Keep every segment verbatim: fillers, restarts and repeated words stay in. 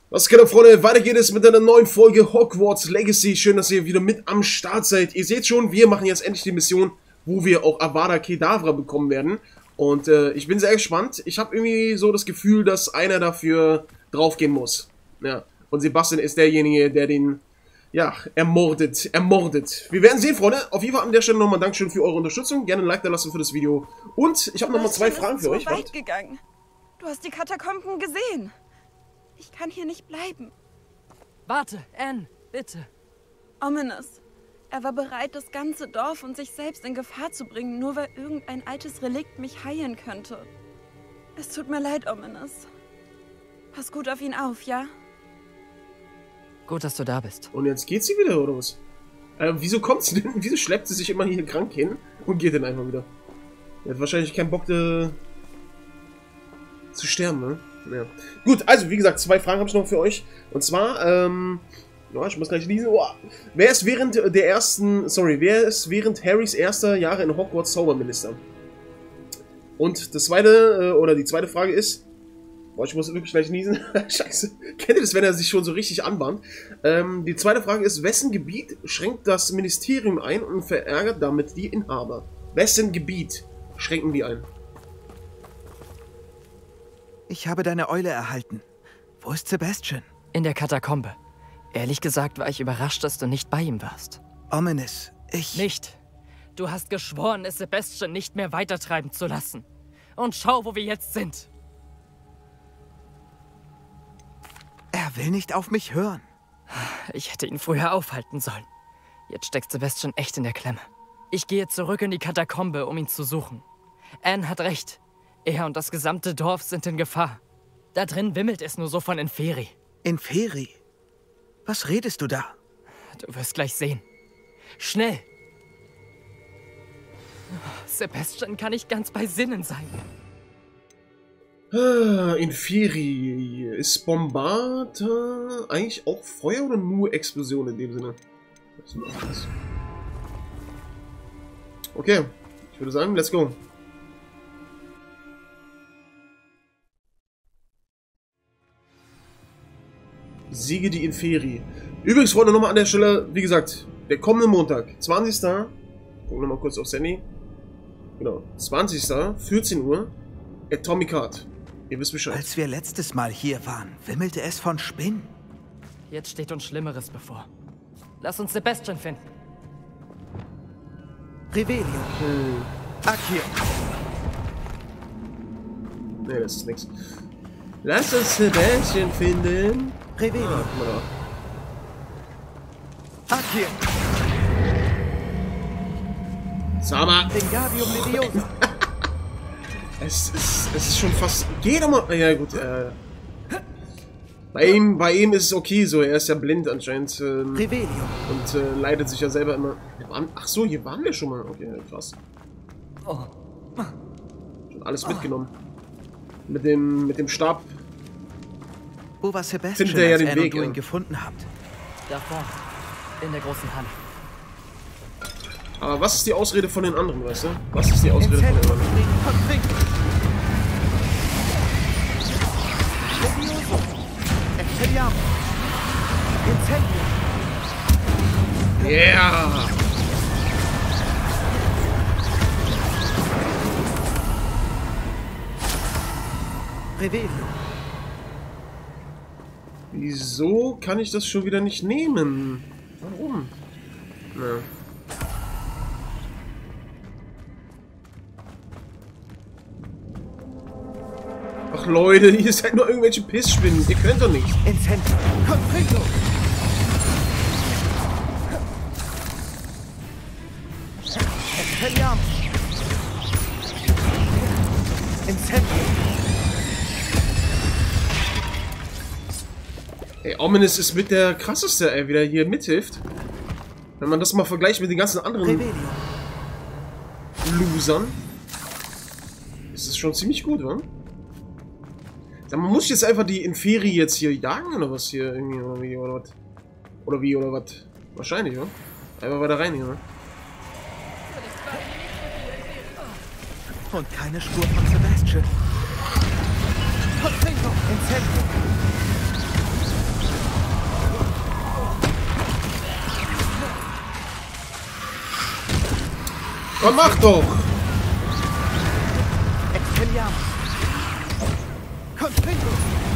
Was geht ab, Freunde? Weiter geht es mit einer neuen Folge Hogwarts Legacy. Schön, dass ihr wieder mit am Start seid. Ihr seht schon, wir machen jetzt endlich die Mission, wo wir auch Avada Kedavra bekommen werden. Und äh, ich bin sehr gespannt. Ich habe irgendwie so das Gefühl, dass einer dafür draufgehen muss. Ja. Und Sebastian ist derjenige, der den, ja, ermordet. Ermordet. Wir werden sehen, Freunde. Auf jeden Fall an der Stelle nochmal Dankeschön für eure Unterstützung. Gerne ein Like da lassen für das Video. Und ich habe nochmal zwei Fragen für euch. Du bist so weit gegangen. Du hast die Katakomben gesehen. Ich kann hier nicht bleiben. Warte, Anne, bitte. Ominous. Er war bereit, das ganze Dorf und sich selbst in Gefahr zu bringen, nur weil irgendein altes Relikt mich heilen könnte. Es tut mir leid, Ominous. Pass gut auf ihn auf, ja? Gut, dass du da bist. Und jetzt geht sie wieder, oder was? Äh, wieso kommt sie denn? Wieso schleppt sie sich immer hier krank hin und geht dann einfach wieder? Er hat wahrscheinlich keinen Bock, äh, zu sterben, ne? Ja. Gut, also wie gesagt, zwei Fragen habe ich noch für euch. Und zwar, ähm, ja, ich muss gleich lesen. Oh, wer ist während der ersten, sorry, wer ist während Harrys erster Jahre in Hogwarts Zauberminister? Und das zweite, äh, oder die zweite Frage ist, boah, ich muss wirklich gleich niesen. Scheiße. Kennt ihr das, wenn er sich schon so richtig anbahnt? Ähm, die zweite Frage ist, wessen Gebiet schränkt das Ministerium ein und verärgert damit die Inhaber? Wessen Gebiet schränken die ein? Ich habe deine Eule erhalten. Wo ist Sebastian? In der Katakombe. Ehrlich gesagt war ich überrascht, dass du nicht bei ihm warst. Ominous, ich... Nicht. Du hast geschworen, es Sebastian nicht mehr weitertreiben zu lassen. Und schau, wo wir jetzt sind. Er will nicht auf mich hören. Ich hätte ihn früher aufhalten sollen. Jetzt steckt Sebastian echt in der Klemme. Ich gehe zurück in die Katakombe, um ihn zu suchen. Anne hat recht. Er und das gesamte Dorf sind in Gefahr. Da drin wimmelt es nur so von Inferi. Inferi? Was redest du da? Du wirst gleich sehen. Schnell! Sebastian kann nicht ganz bei Sinnen sein. Ah, Inferi. Ist Bombarda eigentlich auch Feuer oder nur Explosion in dem Sinne? Okay, ich würde sagen, let's go. Siege die Inferi. Übrigens, Freunde, nochmal an der Stelle, wie gesagt, der kommende Montag, zwanzigsten Gucken wir mal kurz aufs Handy. Genau, zwanzigsten vierzehn Uhr, Atomic Heart. Ihr wisst Bescheid. Als wir letztes Mal hier waren, wimmelte es von Spinnen. Jetzt steht uns Schlimmeres bevor. Lass uns Sebastian finden. Revelio. Hm. Accio. Nee, das ist nix. Lass uns Sebastian finden. Revelio. Ah, guck mal da. Accio. Sama. Wingardium Leviosa. Es ist, es ist schon fast... Geh doch mal... Ja gut, äh... Bei ihm, bei ihm ist es okay so, er ist ja blind anscheinend. Ähm, Revelio. und äh, leidet sich ja selber immer... Wir waren, ach so, hier waren wir schon mal. Okay, krass. Oh. Schon alles mitgenommen. Mit dem, mit dem Stab. Wo war Sebastian, Findet er ja als den Anne Weg, und du ihn ja. gefunden habt? Da vorne. In der großen Halle. Aber was ist die Ausrede von den anderen, weißt du? Was ist die Ausrede von den anderen? Yeah! Revelio. Wieso kann ich das schon wieder nicht nehmen? Warum? Na. Ach Leute, ihr seid nur irgendwelche Pissspinnen. Ihr könnt doch nichts. Incendio. Confringo. Expelliarmus. Incendio. Ey, Ominous ist mit der krasseste, ey, wie der hier mithilft. Wenn man das mal vergleicht mit den ganzen anderen Revelio. Losern, ist es schon ziemlich gut, wa? Sag mal, muss ich jetzt einfach die Inferi jetzt hier jagen oder was hier irgendwie oder wie oder was? Oder wie oder was? Wahrscheinlich, wa? Einfach weiter rein hier, ne? Und keine Spur von Sebastian. Incendio. Komm, mach doch! Expelliarmus. Confringo.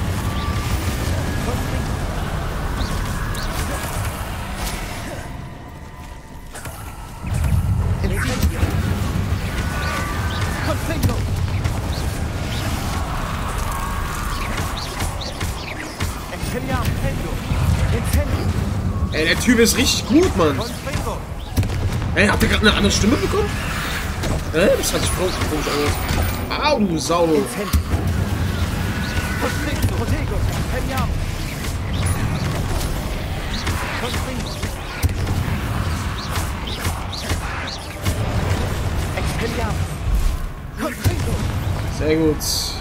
Confringo. Expelliarmus. Ey, der Typ ist richtig gut, Mann. Ey, habt ihr gerade eine andere Stimme bekommen? Hä? Das hat sich voll komisch angehört. Au, du Sau. Sehr gut.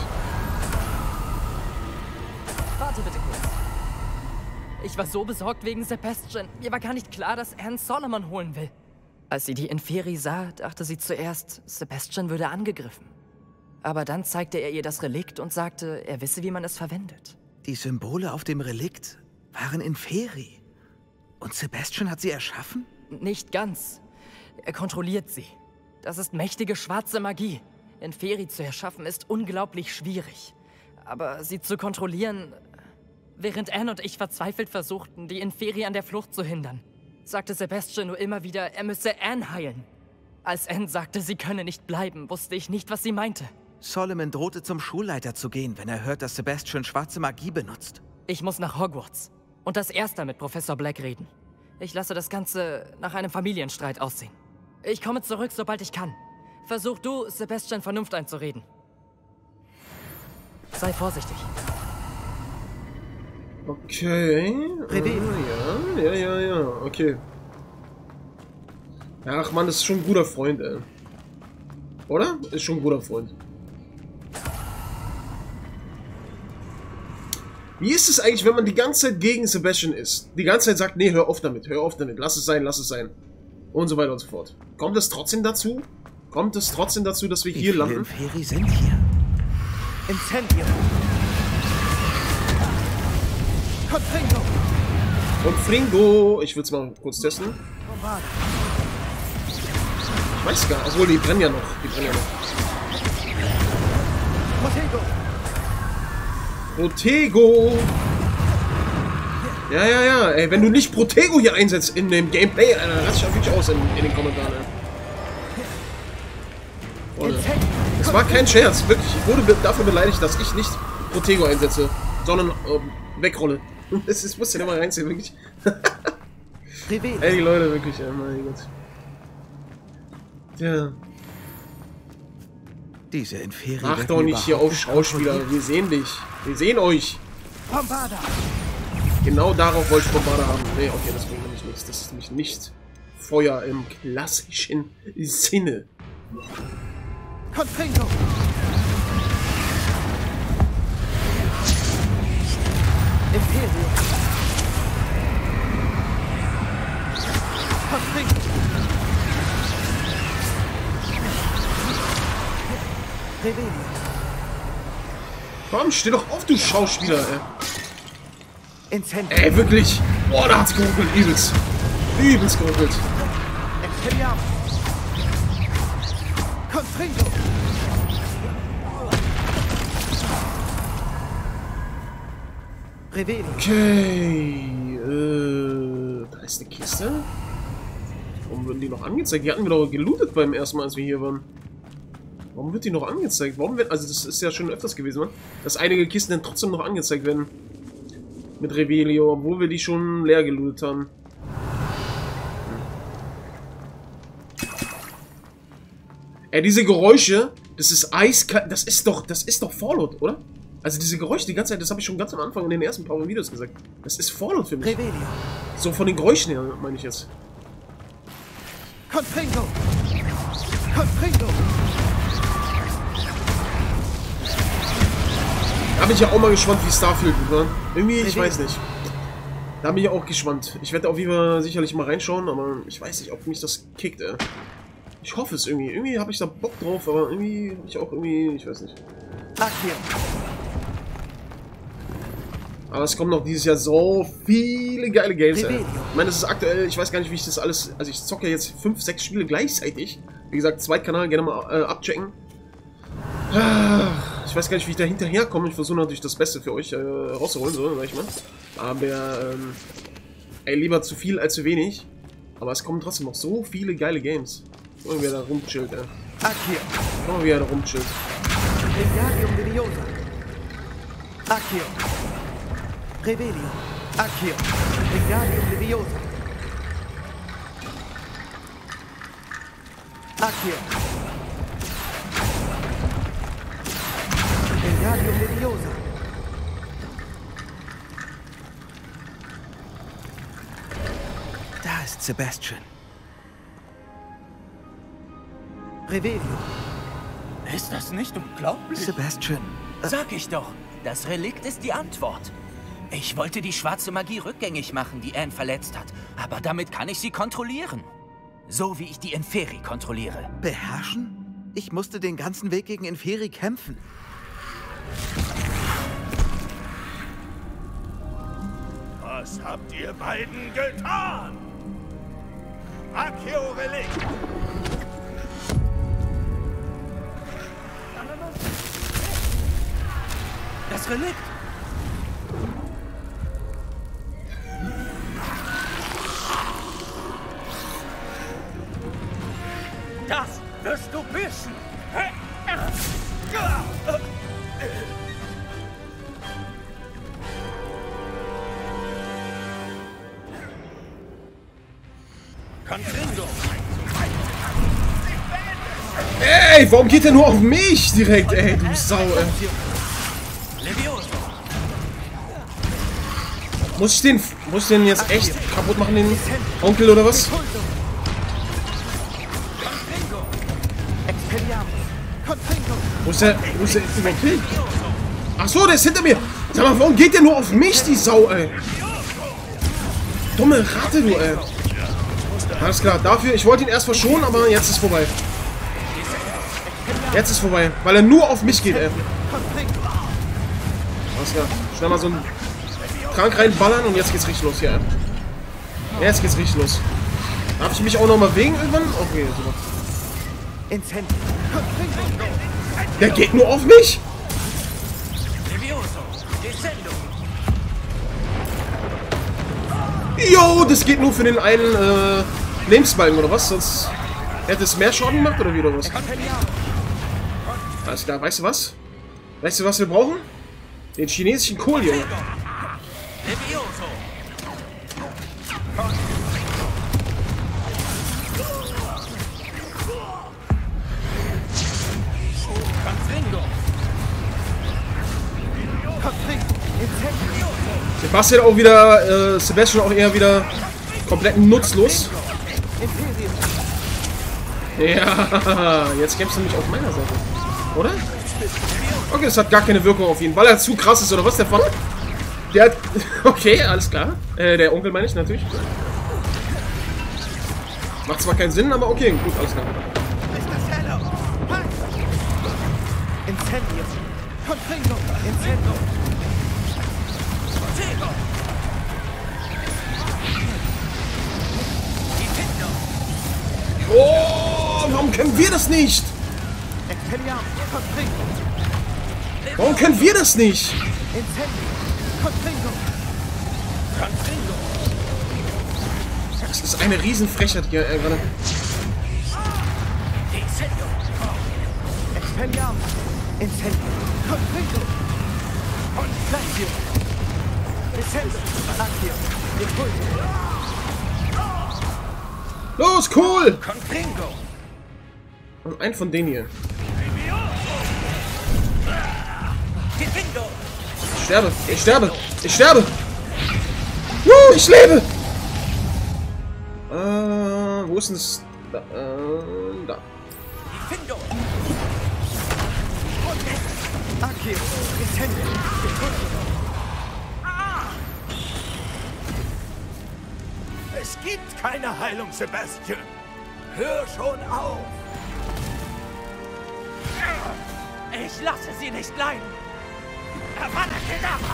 Warte bitte kurz. Ich war so besorgt wegen Sebastian. Mir war gar nicht klar, dass Anne Solomon holen will. Als sie die Inferi sah, dachte sie zuerst, Sebastian würde angegriffen. Aber dann zeigte er ihr das Relikt und sagte, er wisse, wie man es verwendet. Die Symbole auf dem Relikt waren Inferi. Und Sebastian hat sie erschaffen? Nicht ganz. Er kontrolliert sie. Das ist mächtige schwarze Magie. Inferi zu erschaffen ist unglaublich schwierig. Aber sie zu kontrollieren... Während Anne und ich verzweifelt versuchten, die Inferi an der Flucht zu hindern, sagte Sebastian nur immer wieder, er müsse Anne heilen. Als Anne sagte, sie könne nicht bleiben, wusste ich nicht, was sie meinte. Solomon drohte zum Schulleiter zu gehen, wenn er hört, dass Sebastian schwarze Magie benutzt. Ich muss nach Hogwarts und das erste mit Professor Black reden. Ich lasse das Ganze nach einem Familienstreit aussehen. Ich komme zurück, sobald ich kann. Versuch du, Sebastian Vernunft einzureden. Sei vorsichtig. Okay. Uh, ja, ja, ja, ja. Okay. Ach man, das ist schon ein guter Freund, ey. Oder? Ist schon ein guter Freund. Wie ist es eigentlich, wenn man die ganze Zeit gegen Sebastian ist? Die ganze Zeit sagt, nee, hör auf damit, hör auf damit, lass es sein, lass es sein. Und so weiter und so fort. Kommt es trotzdem dazu? Kommt es trotzdem dazu, dass wir Wie hier viele landen? Inferi sind hier? Incendio. Confringo. Und Fringo, ich will es mal kurz testen. Ich weiß gar nicht, obwohl die brennen ja noch. Die brennen ja noch. Protego! Ja, ja, ja. Ey, wenn du nicht Protego hier einsetzt in dem Gameplay, dann raste ich auch wirklich aus in, in den Kommentaren. Ey. Das war kein Scherz, wirklich. Ich wurde dafür beleidigt, dass ich nicht Protego einsetze, sondern ähm, wegrolle. Das, das muss ja immer reinziehen, wirklich. Ey, die Leute, wirklich, ey, mein Gott. Tja. Diese Inferi. Mach doch nicht hier auf Schauspieler. Wir sehen dich. Wir sehen euch. Bombarda. Genau darauf wollte ich Bombarda haben. Nee, okay, das bringt nämlich nichts. Das ist nämlich nicht Feuer im klassischen Sinne. Confringo. Imperium. Confringo. Revelio. Komm, steh doch auf, du Schauspieler, ey. Incendio. Ey, wirklich. Boah, da hat's geruckelt. Übelst. Übelst geruckelt. Expelliarmus. Confringo. Revelio. Okay. Äh, da ist eine Kiste. Warum werden die noch angezeigt? Die hatten wir doch gelootet beim ersten Mal, als wir hier waren. Warum wird die noch angezeigt? Warum wird, also das ist ja schon öfters gewesen, ne? Dass einige Kisten dann trotzdem noch angezeigt werden. Mit Revelio, obwohl wir die schon leer gelootet haben. Hm. Ey, diese Geräusche, das ist eiskalt, das ist doch, das ist doch Fallout, oder? Also diese Geräusche die ganze Zeit, das habe ich schon ganz am Anfang in den ersten paar Videos gesagt. Das ist Fallout für mich. Revelio. So von den Geräuschen her, meine ich jetzt. Confringo. Confringo. Da bin ich ja auch mal gespannt, wie Starfield wird, ne? Irgendwie, ich weiß nicht. Da bin ich auch gespannt. Ich werde auf jeden Fall sicherlich mal reinschauen, aber ich weiß nicht, ob mich das kickt, ey. Ich hoffe es irgendwie. Irgendwie habe ich da Bock drauf, aber irgendwie habe ich auch irgendwie, ich weiß nicht. Accio. Aber es kommen noch dieses Jahr so viele geile Games, ey. Ich meine, das ist aktuell, ich weiß gar nicht, wie ich das alles... Also ich zocke jetzt fünf, sechs Spiele gleichzeitig. Wie gesagt, Zweitkanal gerne mal äh, abchecken. Ah, ich weiß gar nicht, wie ich da hinterherkomme. Ich versuche natürlich das Beste für euch äh, rauszuholen, so, sag ich mal. Aber, ähm, ey, lieber zu viel als zu wenig. Aber es kommen trotzdem noch so viele geile Games. Guck mal, wie er da rumchillt, ey. Accio. Guck mal, wie er da rumchillt. Wingardium Leviosa. Accio. Revelio. Accio. Wingardium Leviosa. Accio. Wingardium Leviosa. Da ist Sebastian. Revelio. Ist das nicht unglaublich? Sebastian. Äh, Sag ich doch, das Relikt ist die Antwort. Ich wollte die schwarze Magie rückgängig machen, die Anne verletzt hat. Aber damit kann ich sie kontrollieren. So wie ich die Inferi kontrolliere. beherrschen? Ich musste den ganzen Weg gegen Inferi kämpfen. Was habt ihr beiden getan? Accio Relikt! Das Relikt! Das wirst du wissen! Confringo! Ey, warum geht der nur auf mich direkt, ey, du Sau, ey. Levioso! Muss ich den, muss ich den jetzt echt kaputt machen, den Onkel, oder was? Confringo! Expelliarmus. Confringo. Wo ist der, wo ist der überhaupt hin? Ach so, der ist hinter mir. Sag mal, warum geht der nur auf mich, die Sau, ey? Dumme Ratte, du, ey. Alles klar, dafür, ich wollte ihn erst verschonen, aber jetzt ist vorbei. Jetzt ist vorbei, weil er nur auf mich geht, ey. Alles klar, schnell mal so einen Trank reinballern und jetzt geht's richtig los hier, ey. Jetzt geht's richtig los. Darf ich mich auch noch mal wegen irgendwann? Okay, super. Incendio. Confringo. Der geht nur auf mich? Levioso! Descendo! Jo, das geht nur für den einen äh, Lebensbalken, oder was? Sonst hätte es mehr Schaden gemacht, oder wie, oder was? Alles klar, weißt du was? Weißt du, was wir brauchen? Den chinesischen Kohl, Junge. Levioso! Confringo! Confringo. Incendio. Sebastian auch wieder, äh, Sebastian auch eher wieder komplett nutzlos. Imperium. Ja, jetzt kämpfst du nämlich auf meiner Seite. Oder? Okay, das hat gar keine Wirkung auf ihn, weil er zu krass ist, oder was, der Vater? Der hat... Okay, alles klar. Äh, der Onkel meine ich natürlich. Macht zwar keinen Sinn, aber okay, gut, alles klar. Incendio. Confringo. Incendio. Oh, warum können wir das nicht? Expelliarmus. Confringo. Warum können wir das nicht? Incendio. Confringo. Confringo! Das ist eine Riesenfrechheit hier, äh, gerade. Descendo! Expelliarmus. Incendio. Confringo. Conflatio. Descendo. Accio. Impulso. Los, cool! Confringo! Und ein von denen hier. Defendo! Ich sterbe, ich sterbe, ich sterbe! Woo, ich lebe! Äh, wo ist denn das? Da, äh, da. Defendo! Accio. Incendio. Impulso. Es gibt keine Heilung, Sebastian. Hör schon auf. Ich lasse sie nicht leiden! Avada Kedavra!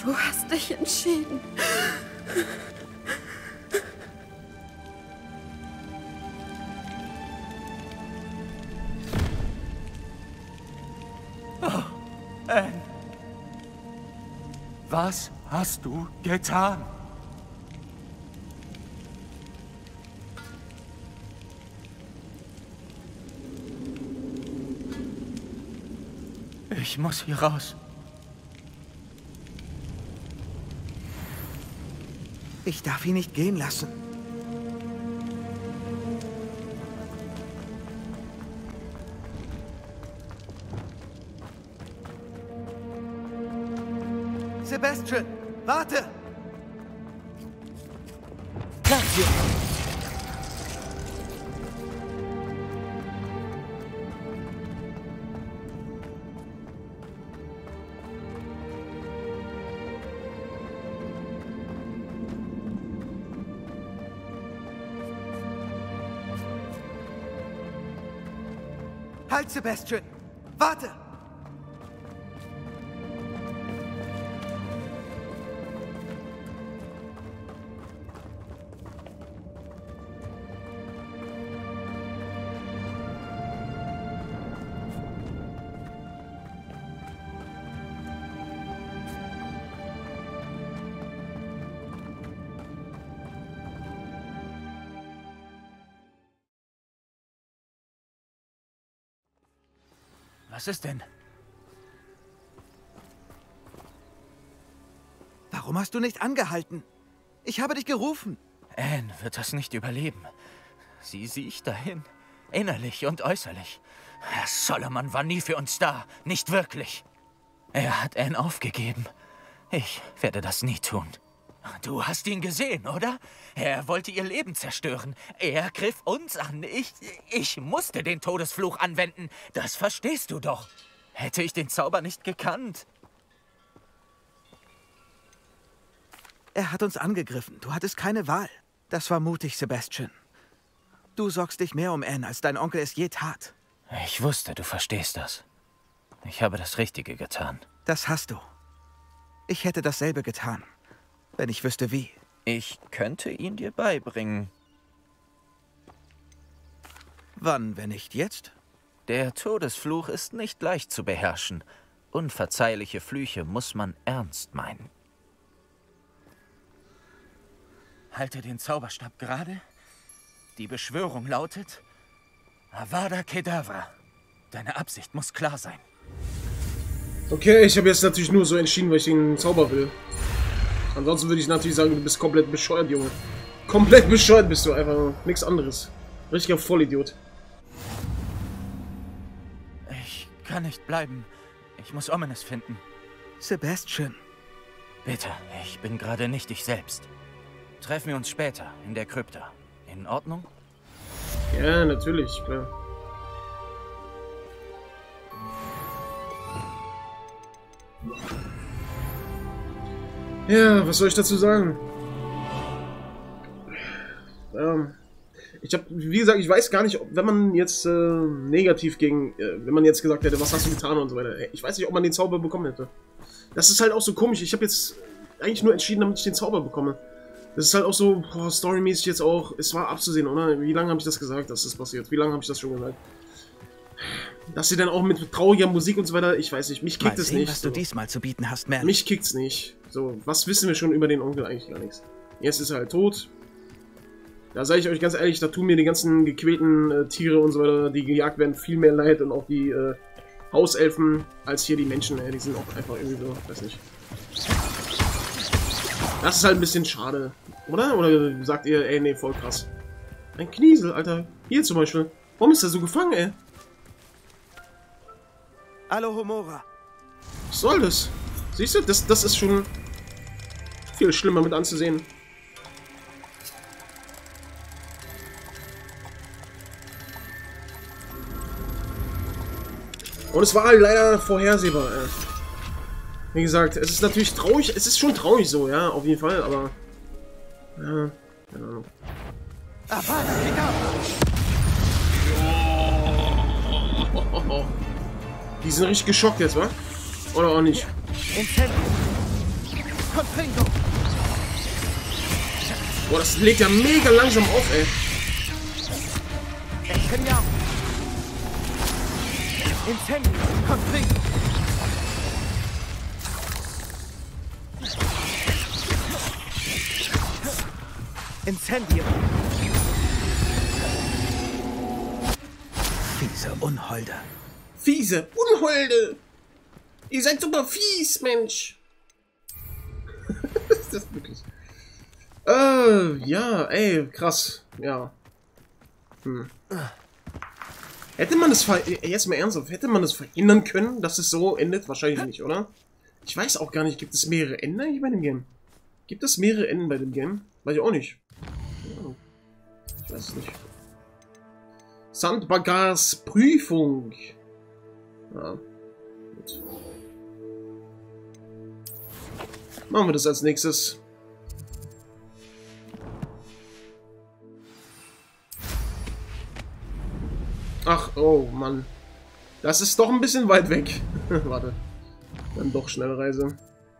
Du hast dich entschieden. Oh, Anne. Was hast du getan? Ich muss hier raus. Ich darf ihn nicht gehen lassen. Sebastian, warte! Danke. Halt, Sebastian! Warte! Was ist denn? Warum hast du nicht angehalten? Ich habe dich gerufen. Anne wird das nicht überleben. Sie sieht dahin. Innerlich und äußerlich. Herr Solomon war nie für uns da. Nicht wirklich. Er hat Anne aufgegeben. Ich werde das nie tun. Du hast ihn gesehen, oder? Er wollte ihr Leben zerstören. Er griff uns an. Ich, ich musste den Todesfluch anwenden. Das verstehst du doch. Hätte ich den Zauber nicht gekannt. Er hat uns angegriffen. Du hattest keine Wahl. Das war mutig, Sebastian. Du sorgst dich mehr um Anne, als dein Onkel es je tat. Ich wusste, du verstehst das. Ich habe das Richtige getan. Das hast du. Ich hätte dasselbe getan, wenn ich wüsste wie. Ich könnte ihn dir beibringen. Wann, wenn nicht jetzt? Der Todesfluch ist nicht leicht zu beherrschen. Unverzeihliche Flüche muss man ernst meinen. Halte den Zauberstab gerade. Die Beschwörung lautet Avada Kedavra. Deine Absicht muss klar sein. Okay, ich habe jetzt natürlich nur so entschieden, weil ich den Zauber will. Ansonsten würde ich natürlich sagen, du bist komplett bescheuert, Junge. Komplett bescheuert bist du, einfach nichts anderes. Richtiger Vollidiot. Ich kann nicht bleiben. Ich muss Ominous finden. Sebastian. Bitte, ich bin gerade nicht ich selbst. Treffen wir uns später in der Krypta. In Ordnung? Ja, natürlich, klar. Ja, was soll ich dazu sagen? Ähm, ich habe, wie gesagt, ich weiß gar nicht, ob, wenn man jetzt äh, negativ gegen, äh, wenn man jetzt gesagt hätte, was hast du getan und so weiter. Ich weiß nicht, ob man den Zauber bekommen hätte. Das ist halt auch so komisch. Ich habe jetzt eigentlich nur entschieden, damit ich den Zauber bekomme. Das ist halt auch so, boah, storymäßig jetzt auch, es war abzusehen, oder? Wie lange habe ich das gesagt, dass das passiert? Wie lange habe ich das schon gesagt? Dass sie dann auch mit trauriger Musik und so weiter, ich weiß nicht, mich kickt es nicht. Was du diesmal zu bieten hast, Merlin. Mich kickt's nicht. So, was wissen wir schon über den Onkel? Eigentlich gar nichts. Jetzt ist er halt tot. Da sage ich euch ganz ehrlich, da tun mir die ganzen gequälten äh, Tiere und so weiter, die gejagt werden, viel mehr leid und auch die äh, Hauselfen als hier die Menschen. Ey, die sind auch einfach irgendwie so, weiß nicht. Das ist halt ein bisschen schade, oder? Oder sagt ihr, ey, nee, voll krass. Ein Kniesel, Alter. Hier zum Beispiel. Warum ist er so gefangen, ey? Alohomora. Was soll das? Siehst du, das, das ist schon viel schlimmer mit anzusehen. Und es war halt leider vorhersehbar, ey. Wie gesagt, es ist natürlich traurig, es ist schon traurig so, ja, auf jeden Fall, aber... Ja, keine Ahnung. Die sind richtig geschockt jetzt, wa? Oder auch nicht? Confringo. Boah, das lädt ja mega langsam auf, ey. Expelliarmus. Incendio. Confringo. Incendio. Fiese Unholde. Fiese Unholde. Ihr seid super fies, Mensch. Ist das wirklich? Äh, ja, ey, krass. Ja. Hm. Hätte man es ver... Jetzt mal ernsthaft, hätte man es verhindern können, dass es so endet? Wahrscheinlich nicht, oder? Ich weiß auch gar nicht, gibt es mehrere Enden eigentlich bei dem Game? Gibt es mehrere Enden bei dem Game? Weiß ich auch nicht. Ja. Ich weiß es nicht. Sandbagars Prüfung. Ja. Gut. Machen wir das als nächstes. Ach, oh Mann. Das ist doch ein bisschen weit weg. Warte. Dann doch Schnellreise.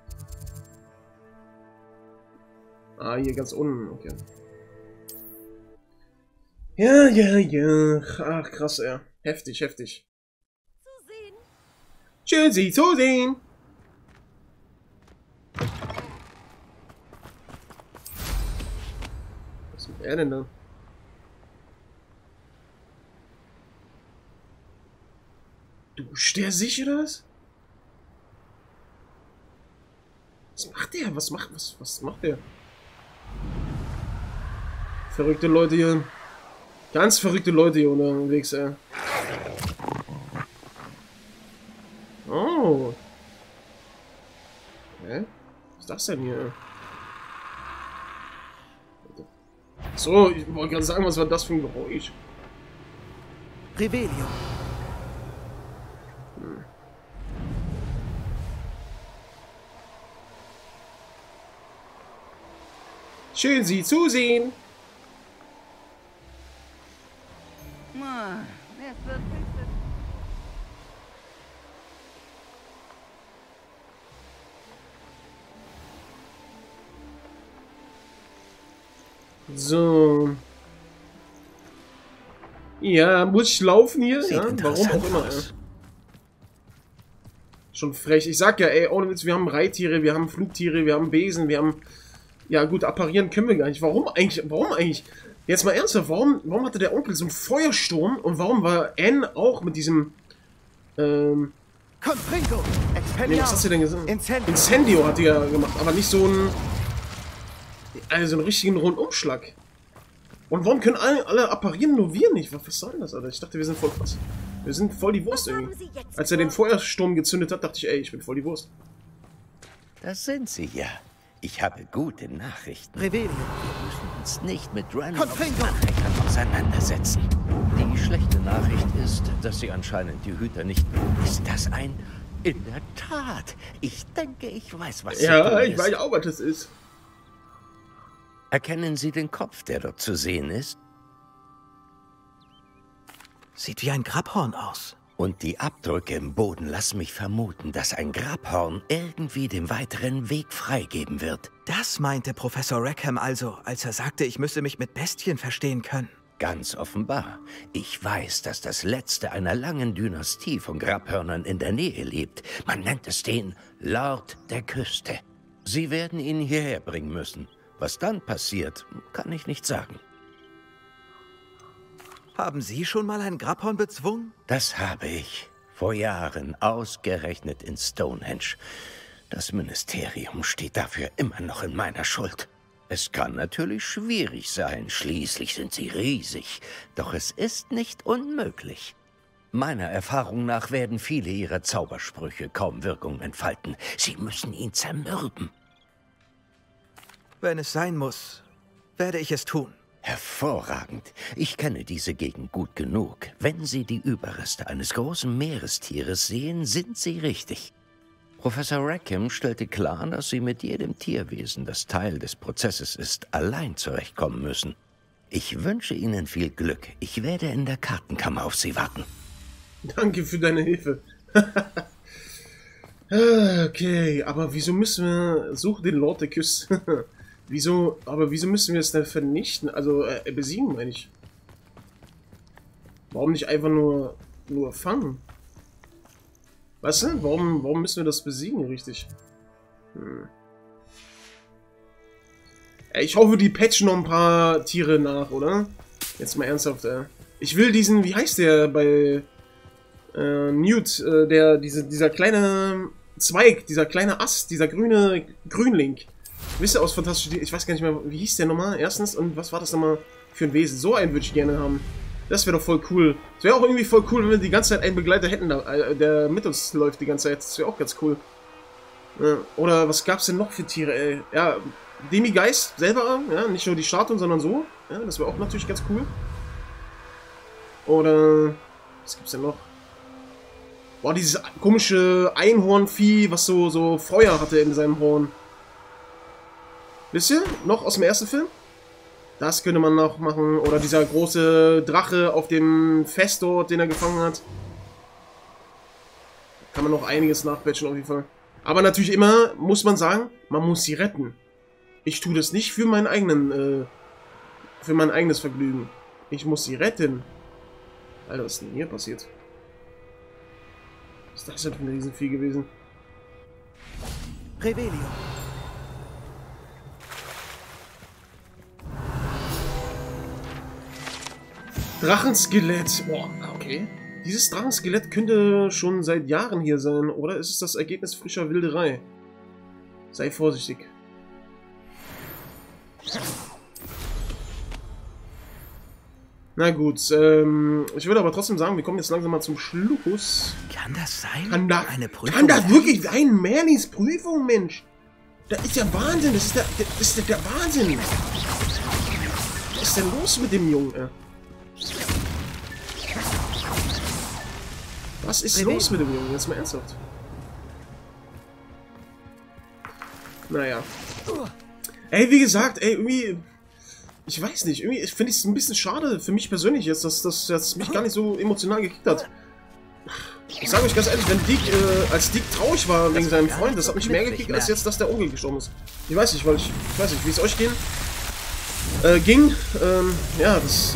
Ah, hier ganz unten. Okay. Ja, ja, ja. Ach, krass, ey. Heftig, heftig. Zu sehen. Schön, Sie zu sehen. Was macht er denn da? Duscht der sich oder was? Was macht der? Was macht, was, was macht der? Verrückte Leute hier. Ganz verrückte Leute hier unterwegs, ey. Oh. Hä? Was ist das denn hier? So, ich wollte gerade sagen, was war das für ein Geräusch? Revelio. Hm. Schön, Sie zu sehen. So. Ja, muss ich laufen hier? Ja, warum auch immer. Ja. Schon frech. Ich sag ja, ey, ohne Witz, wir haben Reittiere, wir haben Flugtiere, wir haben Besen, wir haben... Ja gut, apparieren können wir gar nicht. Warum eigentlich? Warum eigentlich? Jetzt mal ernsthaft, warum, warum hatte der Onkel so einen Feuersturm und warum war Anne auch mit diesem... Ähm... Confringo. Nee, was hast du denn gesagt? Incendio. Incendio hat die ja gemacht, aber nicht so einen... Also einen richtigen Rundumschlag. Und warum können alle, alle apparieren, nur wir nicht? Was soll denn das, Alter? Ich dachte, wir sind voll krass. Wir sind voll die Wurst irgendwie. Als er den Feuersturm gezündet hat, dachte ich, ey, ich bin voll die Wurst. Das sind sie ja. Ich habe gute Nachrichten. Revelio. Wir müssen uns nicht mit Run Confringo. auseinandersetzen. Die schlechte Nachricht ist, dass sie anscheinend die Hüter nicht... Ist das ein... In der Tat. Ich denke, ich weiß, was Ja, zu tun ich ist. weiß auch, was das ist. Erkennen Sie den Kopf, der dort zu sehen ist? Sieht wie ein Grabhorn aus. Und die Abdrücke im Boden lassen mich vermuten, dass ein Grabhorn irgendwie den weiteren Weg freigeben wird. Das meinte Professor Rackham also, als er sagte, ich müsse mich mit Bestien verstehen können. Ganz offenbar. Ich weiß, dass das letzte einer langen Dynastie von Grabhörnern in der Nähe lebt. Man nennt es den Lord der Küste. Sie werden ihn hierher bringen müssen. Was dann passiert, kann ich nicht sagen. Haben Sie schon mal ein Grabhorn bezwungen? Das habe ich. Vor Jahren, ausgerechnet in Stonehenge. Das Ministerium steht dafür immer noch in meiner Schuld. Es kann natürlich schwierig sein, schließlich sind sie riesig. Doch es ist nicht unmöglich. Meiner Erfahrung nach werden viele ihrer Zaubersprüche kaum Wirkung entfalten. Sie müssen ihn zermürben. Wenn es sein muss, werde ich es tun. Hervorragend. Ich kenne diese Gegend gut genug. Wenn Sie die Überreste eines großen Meerestieres sehen, sind Sie richtig. Professor Rackham stellte klar, dass Sie mit jedem Tierwesen, das Teil des Prozesses ist, allein zurechtkommen müssen. Ich wünsche Ihnen viel Glück. Ich werde in der Kartenkammer auf Sie warten. Danke für deine Hilfe. Okay, aber wieso müssen wir... Such den Lord der Küste. Wieso... Aber wieso müssen wir es denn vernichten? Also, äh, besiegen, meine ich. Warum nicht einfach nur... Nur fangen? Weißt du? Warum, warum müssen wir das besiegen, richtig? Hm. Ich hoffe, die patchen noch ein paar Tiere nach, oder? Jetzt mal ernsthaft, äh. Ich will diesen... Wie heißt der bei... Äh, Newt, äh, der... Diese, dieser kleine... Zweig, dieser kleine Ast, dieser grüne Grünling. Wisst ihr aus Fantastische... Ich weiß gar nicht mehr, wie hieß der nochmal? Erstens, und was war das nochmal für ein Wesen? So einen würde ich gerne haben. Das wäre doch voll cool. Es wäre auch irgendwie voll cool, wenn wir die ganze Zeit einen Begleiter hätten, der mit uns läuft die ganze Zeit. Das wäre auch ganz cool. Ja, oder was gab's denn noch für Tiere, ey? Ja, Demi-Geist selber, ja, nicht nur die Statuen, sondern so. Ja, das wäre auch natürlich ganz cool. Oder... Was gibt's denn noch? Boah, dieses komische Einhornvieh, was so, so Feuer hatte in seinem Horn. Wisst ihr? Noch aus dem ersten Film? Das könnte man noch machen. Oder dieser große Drache auf dem Fest dort, den er gefangen hat. Kann man noch einiges nachbatchen auf jeden Fall. Aber natürlich immer, muss man sagen, man muss sie retten. Ich tue das nicht für meinen eigenen, äh, für mein eigenes Vergnügen. Ich muss sie retten. Alter, was ist denn hier passiert? Was ist das denn für ein Riesenvieh gewesen? Revelio. Drachenskelett. Boah, okay. Dieses Drachenskelett könnte schon seit Jahren hier sein, oder ist es das Ergebnis frischer Wilderei? Sei vorsichtig. Na gut, ähm, ich würde aber trotzdem sagen, wir kommen jetzt langsam mal zum Schluss. Kann das sein? Kann da, eine Prüfung? Kann das wirklich sein? Merlins Prüfung, Mensch? Das ist ja Wahnsinn, das ist der, das ist der, der Wahnsinn. Was ist denn los mit dem Jungen, ey? Was ist los mit dem Jungen? Jetzt mal ernsthaft. Naja. Ey, wie gesagt, ey, irgendwie... Ich weiß nicht, irgendwie finde ich es ein bisschen schade für mich persönlich jetzt, dass das dass mich gar nicht so emotional gekickt hat. Ich sage euch ganz ehrlich, wenn Dick, äh, als Dick traurig war wegen seinem Freund, das hat mich mehr gekickt, als jetzt, dass der Onkel gestorben ist. Ich weiß nicht, weil ich, ich weiß nicht, wie es euch gehen, äh, ging. Ähm, ja, das...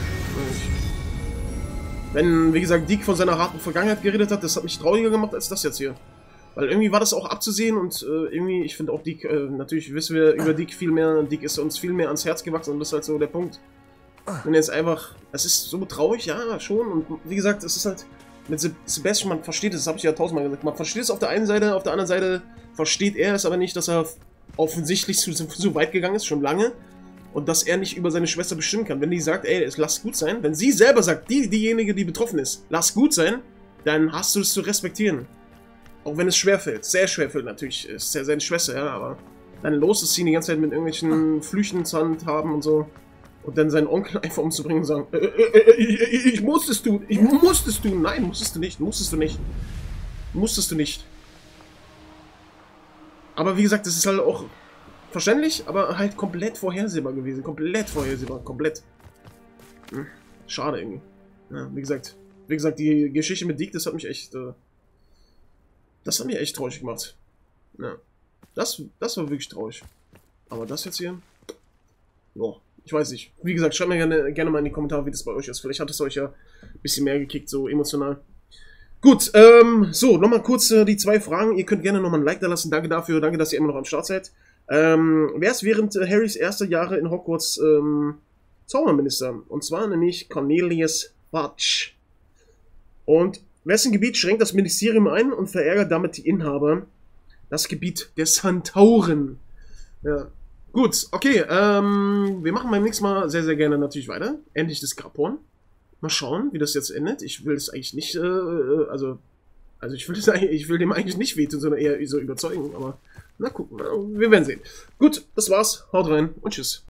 Äh, wenn, wie gesagt, Dick von seiner harten Vergangenheit geredet hat, das hat mich trauriger gemacht als das jetzt hier. Weil irgendwie war das auch abzusehen und äh, irgendwie, ich finde auch Dick, äh, natürlich wissen wir über Dick viel mehr, Dick ist uns viel mehr ans Herz gewachsen und das ist halt so der Punkt. Und jetzt einfach, es ist so traurig, ja, schon, und wie gesagt, es ist halt, mit Sebastian, man versteht es, das habe ich ja tausendmal gesagt, man versteht es auf der einen Seite, auf der anderen Seite versteht er es aber nicht, dass er offensichtlich zu, so weit gegangen ist, schon lange, und dass er nicht über seine Schwester bestimmen kann. Wenn die sagt, ey, es lass gut sein, wenn sie selber sagt, die, diejenige, die betroffen ist, lass gut sein, dann hast du es zu respektieren. Auch wenn es schwerfällt. Sehr schwerfällt natürlich. Ist ja seine Schwester, ja, aber dann los ist sie die ganze Zeit mit irgendwelchen Flüchen zur Hand haben und so. Und dann seinen Onkel einfach umzubringen und sagen, äh, äh, äh, ich, ich musste es tun, ich musste es tun. Nein, musstest du nicht, musstest du nicht. Musstest du nicht. Aber wie gesagt, das ist halt auch verständlich, aber halt komplett vorhersehbar gewesen. Komplett vorhersehbar, komplett. Hm, schade irgendwie. Ja, wie gesagt, wie gesagt, die Geschichte mit Dick, das hat mich echt... Äh, Das hat mich echt traurig gemacht. Ja. Das, das war wirklich traurig. Aber das jetzt hier... Ja, ich weiß nicht. Wie gesagt, schreibt mir gerne, gerne mal in die Kommentare, wie das bei euch ist. Vielleicht hat es euch ja ein bisschen mehr gekickt, so emotional. Gut, ähm, so, nochmal kurz äh, die zwei Fragen. Ihr könnt gerne nochmal ein Like da lassen. Danke dafür, danke, dass ihr immer noch am Start seid. Ähm, wer ist während äh, Harrys erster Jahre in Hogwarts ähm, Zauberminister? Und zwar nämlich Cornelius Fudge. Und wessen Gebiet schränkt das Ministerium ein und verärgert damit die Inhaber? Das Gebiet der Centauri. Ja. Gut, okay, ähm, wir machen beim nächsten Mal sehr, sehr gerne natürlich weiter. Endlich das Grabhorn. Mal schauen, wie das jetzt endet. Ich will das eigentlich nicht, äh, also, also ich will, das, ich will dem eigentlich nicht wehtun, sondern eher so überzeugen, aber na gucken, wir werden sehen. Gut, das war's, haut rein und tschüss.